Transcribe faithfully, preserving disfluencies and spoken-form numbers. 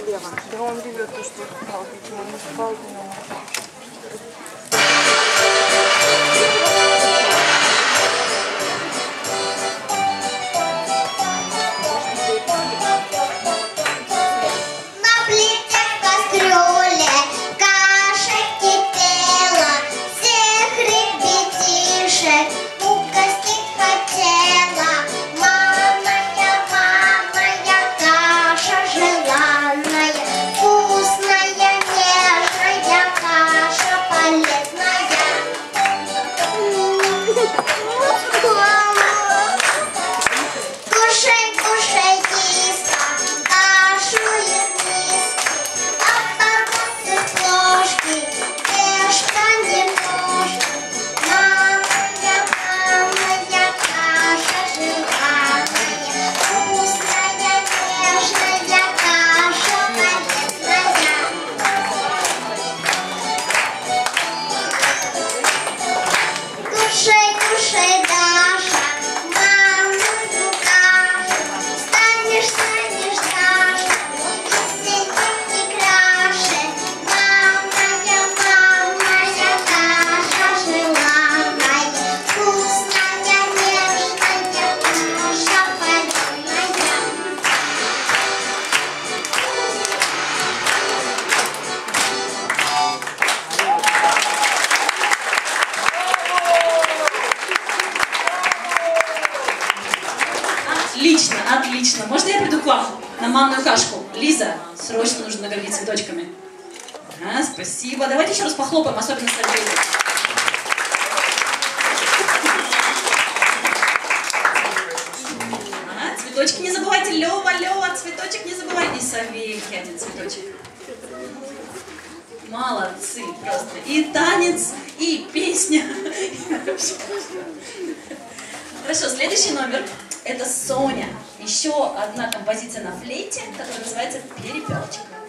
слева. Да он ревет, то, что спал, он не спал, но... Отлично, отлично. Можно я приду к вам на манную кашку? Лиза, срочно нужно наградить цветочками. А, спасибо. Давайте еще раз похлопаем, особенно Сергею. А, цветочки не забывайте. Лева, Лева, цветочек не забывай. И Савельке один цветочек. Молодцы просто. И танец, и песня. Хорошо, следующий номер. Это Соня. Еще одна композиция на флейте, которая называется «Перепелочка».